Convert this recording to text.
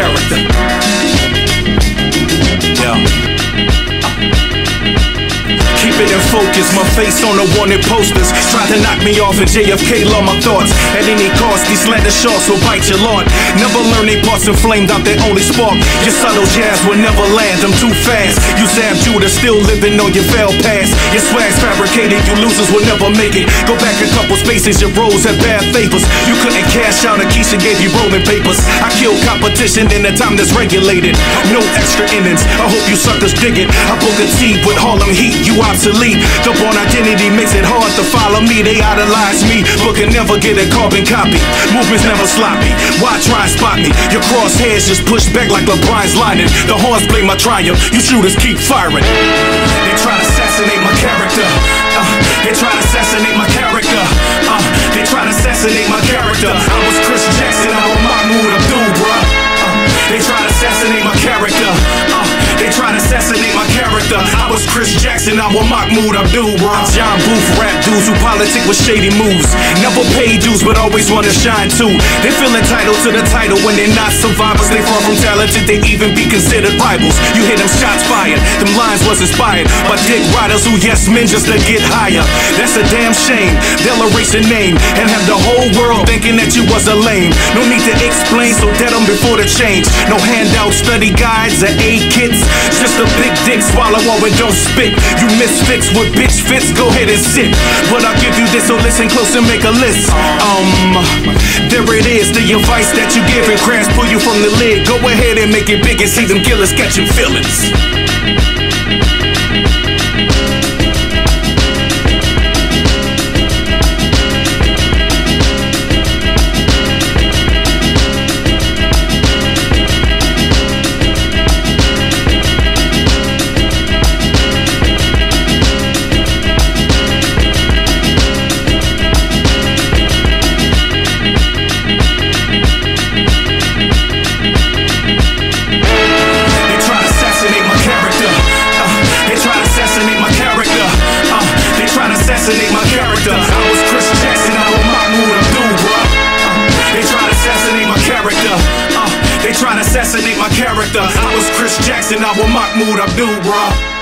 character. Keep it in focus, my face on the wanted posters. Try to knock me off and JFK love my thoughts. At any cost, these slander sharks will bite your lord. Never learn they parts and flamed out their only spark. Your subtle jazz will never land, I'm too fast. You Sam Judah, still living on your failed past. Your swag's fabricated, you losers will never make it. Go back a couple spaces, your roles had bad favors. You couldn't cash out, Akeisha gave you rolling papers. I kill competition in a time that's regulated. No extra innings, I hope you suckers dig it. I book a T with Harlem Heat, you obsolete. The born identity makes it hard to follow me. They idolize me, but can never get a carbon copy. Movements never sloppy, why try and spot me? Your crosshairs just push back like LeBron's lining. The horns blame my triumph, you shooters keep firing. They try to assassinate my character. They try to assassinate my character. They try to assassinate my character. I was Chris Jackson, I was Mahmoud Abdul, bruh. They try to assassinate my character. They try to assassinate my character. I was Chris Jackson, I was Mahmoud Abdul, bro. John Booth rap dudes who politic with shady moves. Never pay dues, but always want to shine too. They feel entitled to the title when they're not survivors. They far from talented, they even be considered rivals. You hear them shots fired, them lines was inspired by dick riders who yes men just to get higher. That's a damn shame, they'll erase your name and have the whole world thinking that you was a lame. No need to explain, so dead them before the change. No handout study guides or aid kits. Just a big dick, swallow all and don't spit. You misfits with bitch fits, go ahead and sit. But I'll give you this, so listen close and make a list. There it is, the advice that you give and crabs pull you from the lid. Go ahead and make it big and see them killers catching feelings. Assassinate my character. I was Chris Jackson, I was Mahmoud Abdul, bruh. They try to assassinate my character. They try to assassinate my character. I was Chris Jackson, I was Mahmoud Abdul, bruh.